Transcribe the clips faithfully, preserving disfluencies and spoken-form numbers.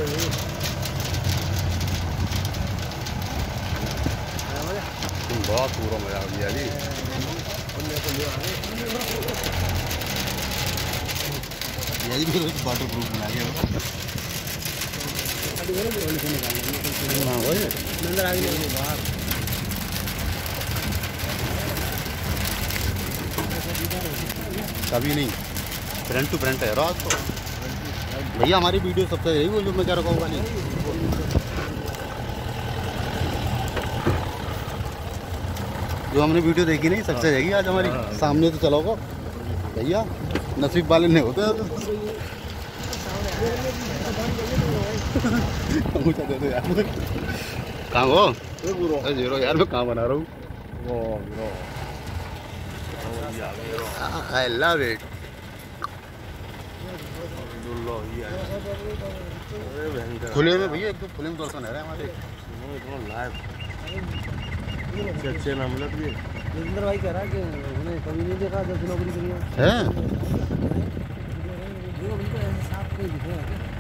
बहुत पूरा मजा आ गया जी। यही भी वाटर प्रूफ बना गया अंदर आ गई बाहर। कभी नहीं, फ्रंट टू फ्रंट है रात को भैया। हमारी वीडियो सबसे यही बोल जो मैं क्या रखा होगा नहीं। जो हमने वीडियो देखी नहीं सक्सेस रहेगी आज हमारी। सामने तो चलोगे भैया, नसीब वाले नहीं होते हैं। कहाँ हो जीरो यार, मैं कहाँ बना रहा हूँ। I love it. खुले में भैया, एक तो खुले में दर्शन है हमारे अच्छे अच्छे नाम लग रही है। नरेंद्र भाई कह रहा है कि उन्हें कभी नहीं देखा जब नौकरी करी है। साफ कोई दिखे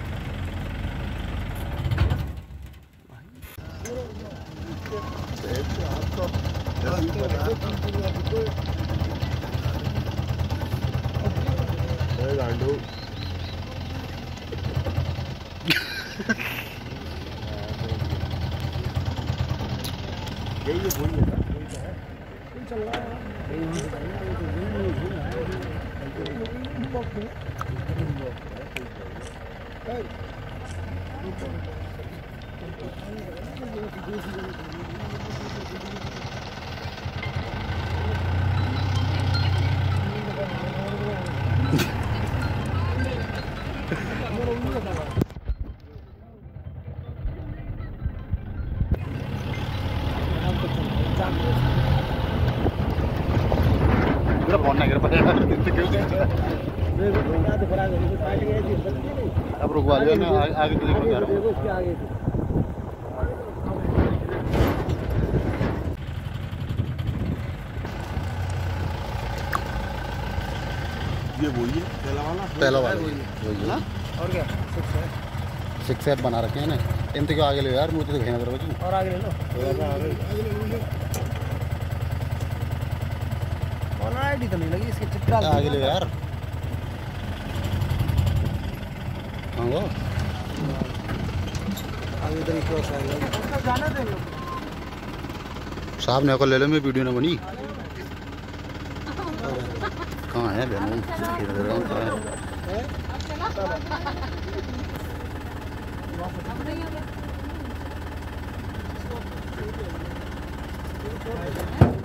गांडू यही बोल चल रहा अब रुकवा लिया ना, आगे तो देखो यार। ये वही है पहला वाला, पहला वाला वही है। और क्या सिक्स है, सिक्स सेट बना रखे हैं ना। इन तो क्यों आगे ले यार, मुझे तो कहना करो और आगे ले लो। और आईडी तो नहीं लगी इसके, चिपका आगे ले यार। हाँ वो आगे इधर ही क्रॉस आएगा। जाना दे साहब ने को ले लो, मैं वीडियो ना बनी। कहाँ है बहनों, है